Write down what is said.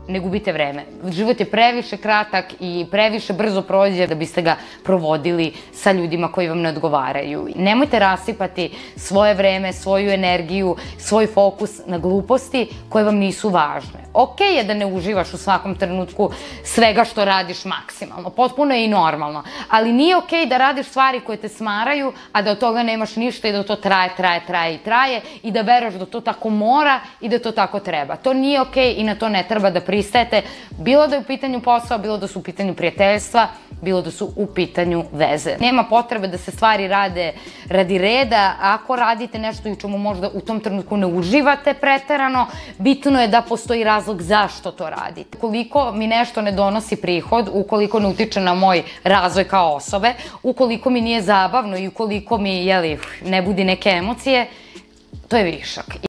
ne gubite vreme. Život je previše kratak i previše brzo prođe da biste ga provodili sa ljudima koji vam ne odgovaraju. Nemojte rasipati svoje vreme, svoju energiju, svoj fokus na gluposti koje vam nisu važne. Okej je da ne uživaš u svakom trenutku svega što radiš maksimalno, potpuno je i normalno, ali nije okej da radiš stvari koje te smaraju, a da od toga nemaš ništa i da to traje i da veruješ da to tako mora i da to tako treba. To nije okej i na to ne treba da pristajete, bilo da je u pitanju posao, bilo da su u pitanju prijateljstva, bilo da su u pitanju veze. Nema potrebe da se stvari rade radi reda, ako radite nešto i u čemu možda u tom trenutku ne uživate preterano, bitno je da postoji razlog zašto to radite. Ukoliko mi nešto ne donosi prihod, ukoliko ne utiče na moj razvoj kao osobe, ukoliko mi nije zabavno i ukoliko mi, ne budi neke emocije, to je višak.